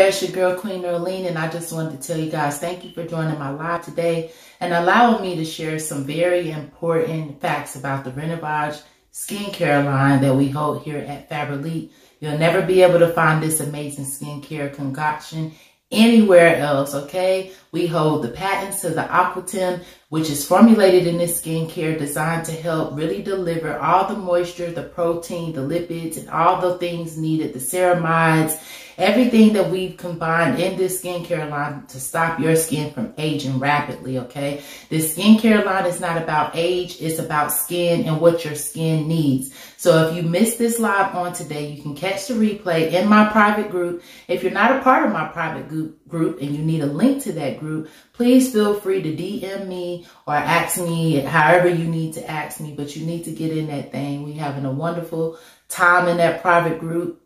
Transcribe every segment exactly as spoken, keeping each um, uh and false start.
it's your girl Queen Nerline, and I just wanted to tell you guys thank you for joining my live today and allowing me to share some very important facts about the Renovage skincare line that we hold here at Fabrelite. You'll never be able to find this amazing skincare concoction anywhere else, okay? We hold the patents to the Aquatem, which is formulated in this skincare designed to help really deliver all the moisture, the protein, the lipids, and all the things needed, the ceramides, everything that we've combined in this skincare line to stop your skin from aging rapidly, okay? This skincare line is not about age, it's about skin and what your skin needs. So if you missed this live on today, you can catch the replay in my private group. If you're not a part of my private group and you need a link to that group, please feel free to D M me or ask me however you need to ask me, but you need to get in that thing. We're having a wonderful time in that private group.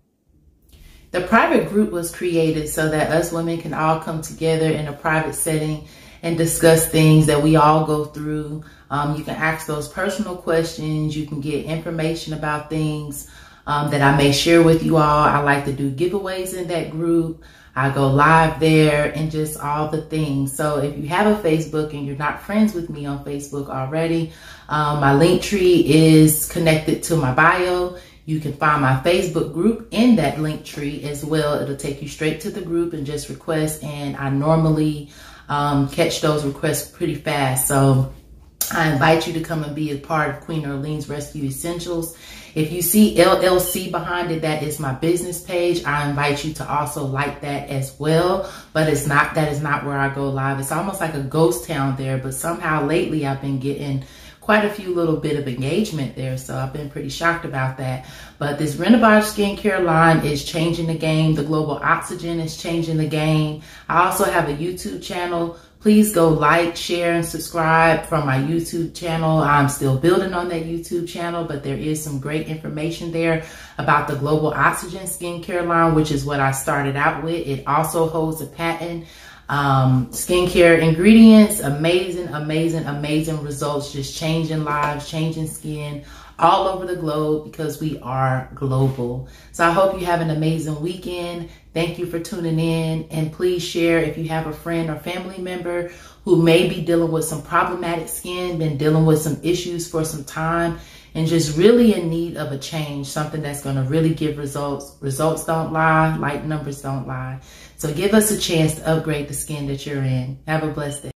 The private group was created so that us women can all come together in a private setting and discuss things that we all go through. Um, you can ask those personal questions. You can get information about things um, that I may share with you all. I like to do giveaways in that group. I go live there and just all the things. So if you have a Facebook and you're not friends with me on Facebook already, um, my link tree is connected to my bio. You can find my Facebook group in that link tree as well. It'll take you straight to the group and just request. And I normally um, catch those requests pretty fast. So I invite you to come and be a part of Queen Nerline's Rescue Essentials. If you see L L C behind it, that is my business page. I invite you to also like that as well. But it's not, that is not where I go live. It's almost like a ghost town there. But somehow lately I've been getting quite a few little bit of engagement there. So I've been pretty shocked about that. But this Renovage skincare line is changing the game. The Global Oxygen is changing the game. I also have a YouTube channel. Please go like, share, and subscribe from my YouTube channel. I'm still building on that YouTube channel, but there is some great information there about the Global Oxygen skincare line, which is what I started out with. It also holds a patent. Um, skincare ingredients, amazing, amazing, amazing results, just changing lives, changing skin all over the globe because we are global. So I hope you have an amazing weekend. Thank you for tuning in, and please share if you have a friend or family member who may be dealing with some problematic skin, been dealing with some issues for some time, and just really in need of a change, something that's going to really give results. Results don't lie, like numbers don't lie. So give us a chance to upgrade the skin that you're in. Have a blessed day.